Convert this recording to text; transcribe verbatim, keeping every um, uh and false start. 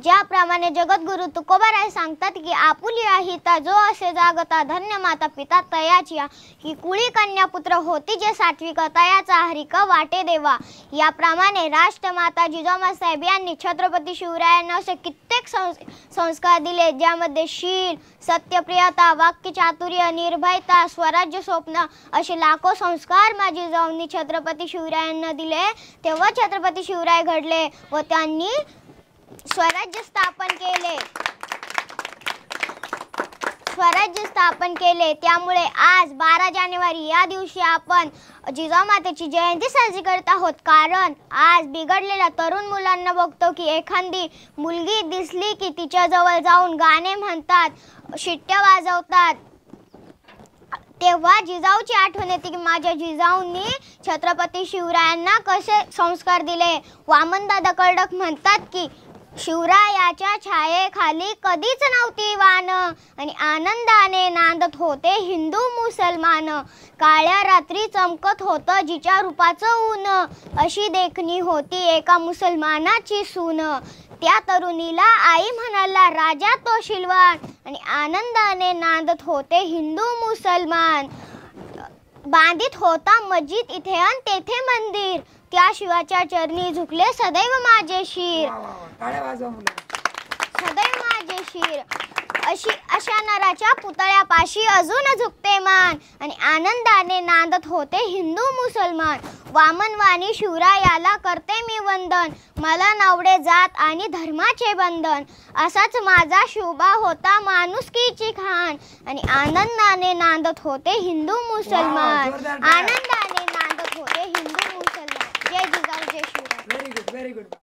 ज्याप्रमाणे जगद्गुरु तुकोबाराय सांगतात की आपुलिया हिता जो असे जागता धन्य माता पिता तयाची ही कुळी कन्या पुत्र होती जे सात्विक तयाचा हरिक वाटे देवा। याप्रमाणे राष्ट्रमाता जिजाऊ साहेब यांनी छत्रपती शिवरायांना असे कित्येक संस्कार दिले ज्यामध्ये शील, सत्यप्रियता, वाक्यचातुर्य, निर्भयता, स्वराज्य स्वप्न असे लाखो संस्कार माझी जिजाऊंनी छत्रपती शिवरायांना दिले। तेव्हा छत्रपती शिवराय घडले व त्यांनी स्वराज्य स्थापन केले स्वराज्य स्थापन केले त्यामुळे आज बारा जानेवारी या दिवशी आपण जिजाऊ मातेची जयंती साजरी करत आहोत। कारण आज बिघडलेल्या तरुण मुलांना बघतो की एखादी मुलगी दिसली की तिच्या जवळ जाऊन गाणे म्हणतात, शिट्ट्या वाजवतात, तेव्हा जिजाऊची आठवण येते की माझ्या जिजाऊंनी छत्रपती शिवरायांना कसे संस्कार दिले। वामनदादा कर्डक म्हणतात की शिवरायाच्या छायेखाली कधीच नव्हती वान आणि आनंदाने नांदत होते हिंदू मुसलमान। काळ्या रात्री चमकत होतं जिच्या रूपाचं ऊन, अशी देखणी होती एका मुसलमानाची सून। त्या तरुणीला आई म्हणाला राजा तो शिलवान आणि आनंदाने नांदत होते हिंदू मुसलमान। बांधित होता मस्जिद इथे अन तेथे मंदिर, त्या शिवाच्या चरणी झुकले सदैव माझे शिर, सदैव माझे शिर। अशी अशा नराच्या पुतळ्यापाशी अजून झुकते मान आणि आनंदाने नांदत होते हिंदू मुसलमान। वामनवाणी शिवरायाला करते मी वंदन, मला नवडे जात आणि धर्माचे बंधन। असाच माझा शिवबा होता माणुसकीची खान आणि आनंदाने नांदत होते हिंदू मुसलमान, आनंदाने नांदत होते हिंदू मुसलमान। जय जिजाऊ जय Shivrai. Very good very good.